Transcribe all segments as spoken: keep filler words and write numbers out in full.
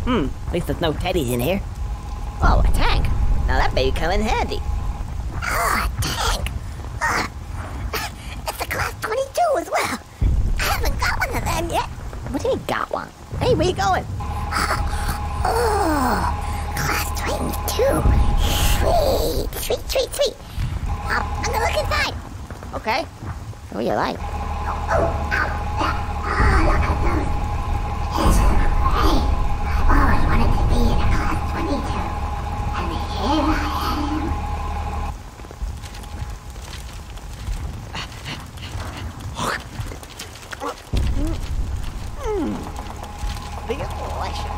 Hmm, at least there's no teddies in here. Oh, a tank. Now that may come in handy. Ah, a tank. Ah, it's a class twenty-two as well. I haven't got one of them yet. What do you mean, got one? Hey, where you going? Oh, class twenty-two. Sweet, sweet, sweet, sweet. Um, I'm gonna look inside. Okay. What do you like? Oh, oh, oh, look at those. Yes. Hey, I've always wanted to be in a class twenty-two. And here I am. Mmm. Delicious.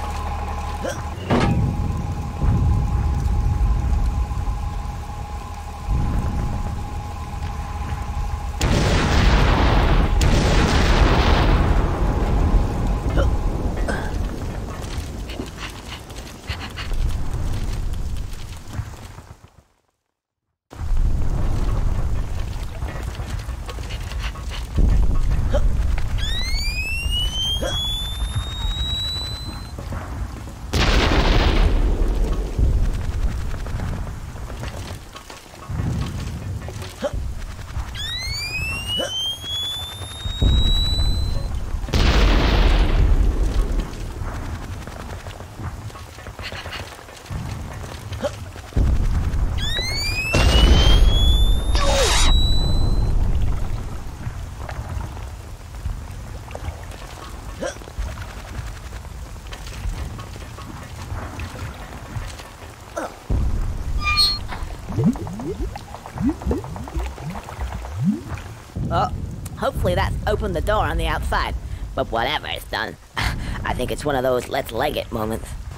Oh, hopefully that's opened the door on the outside. But whatever it's done, I think it's one of those let's leg it moments.